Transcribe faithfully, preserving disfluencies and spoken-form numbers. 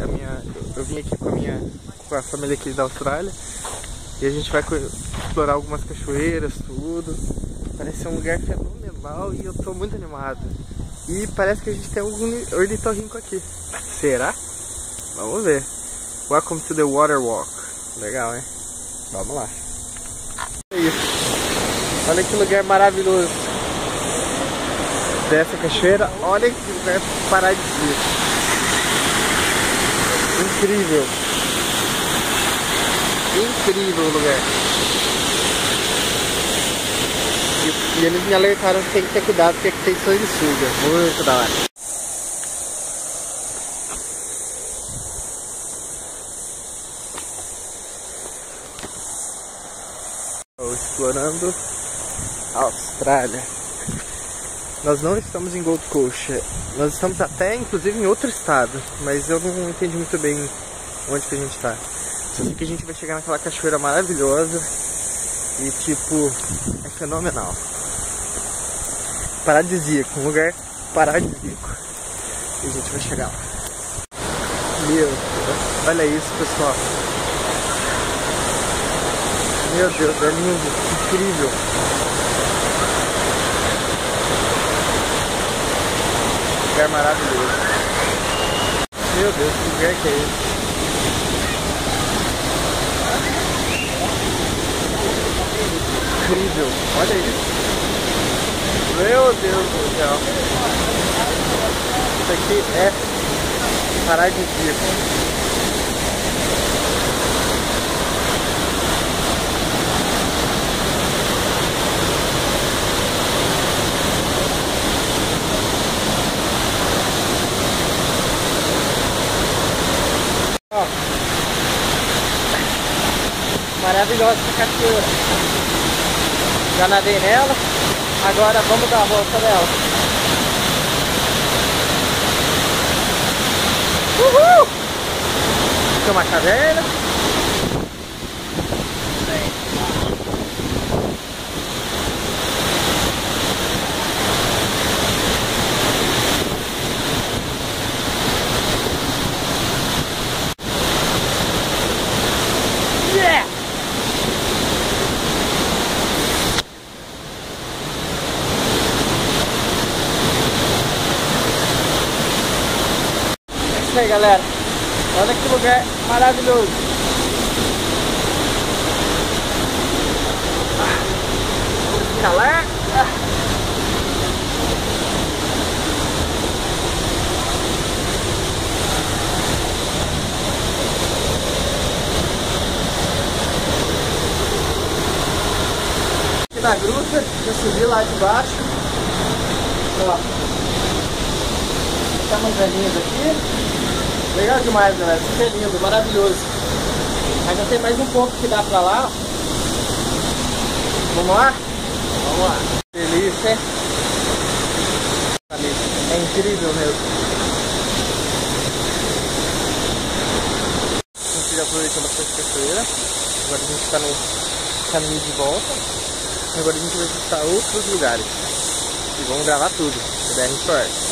a minha, eu vim aqui com a minha com a família aqui da Austrália e a gente vai explorar algumas cachoeiras, tudo. Parece ser um lugar fenomenal e eu tô muito animado. E parece que a gente tem um ornitorrinco aqui. Será? Vamos ver. Welcome to the water walk. Legal, hein? Vamos lá. É isso. Olha que lugar maravilhoso dessa cachoeira. Olha que lugar paradisíaco. Incrível. Incrível o lugar. E, e eles me alertaram que tem que ter cuidado porque aqui tem sanguessuga. Muito da hora. Estou explorando a Austrália. Nós não estamos em Gold Coast. Nós estamos até inclusive em outro estado, mas eu não entendi muito bem onde que a gente está. Só sei que a gente vai chegar naquela cachoeira maravilhosa e tipo, é fenomenal. Paradisíaco, um lugar paradisíaco. E a gente vai chegar lá. Meu Deus, olha isso, pessoal. Meu Deus, é lindo, incrível. Lugar maravilhoso. Meu Deus, que lugar que é esse? Incrível, olha isso. Meu Deus do céu. Isso aqui é paradisíaco. Ó, maravilhosa essa cachoeira. Já nadei nela, agora vamos dar a volta nela. Uhul! Aqui é uma caverna. Yeah! É isso aí, galera. Olha que lugar maravilhoso. Vamos escalar. Aqui na gruta, já subi lá de baixo. Ó. Tá umas velhinhas aqui. Legal demais, galera. Isso é lindo, maravilhoso. Ainda tem mais um pouco que dá pra lá. Vamos lá? Vamos lá. Delícia, hein? É incrível mesmo. A gente já aproveitou bastante cachoeira. Agora a gente está no caminho de volta. Agora a gente vai visitar outros lugares. E vamos gravar tudo. C B R Sport.